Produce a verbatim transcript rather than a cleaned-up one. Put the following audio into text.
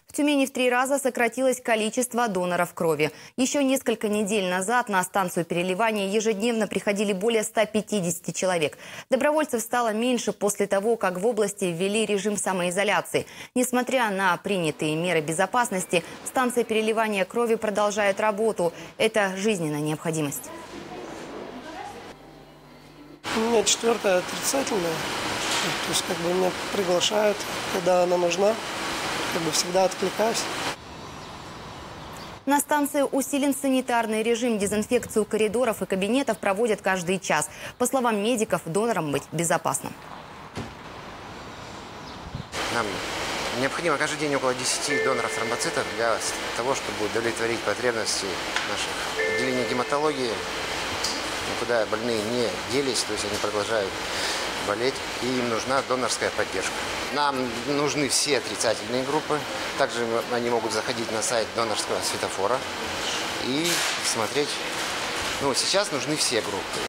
В Тюмени в три раза сократилось количество доноров крови. Еще несколько недель назад на станцию переливания ежедневно приходили более ста пятидесяти человек. Добровольцев стало меньше после того, как в области ввели режим самоизоляции. Несмотря на принятые меры безопасности, станция переливания крови продолжает работу. Это жизненная необходимость. У меня четвертая отрицательная. То есть как бы меня приглашают, когда она нужна. Как бы всегда откликаюсь. На станции усилен санитарный режим. Дезинфекцию коридоров и кабинетов проводят каждый час. По словам медиков, донорам быть безопасно. Нам необходимо каждый день около десяти доноров тромбоцитов для того, чтобы удовлетворить потребности наших отделений гематологии, куда больные не делись, то есть они продолжают болеть, и им нужна донорская поддержка. Нам нужны все отрицательные группы. Также они могут заходить на сайт донорского светофора и смотреть. Ну, сейчас нужны все группы.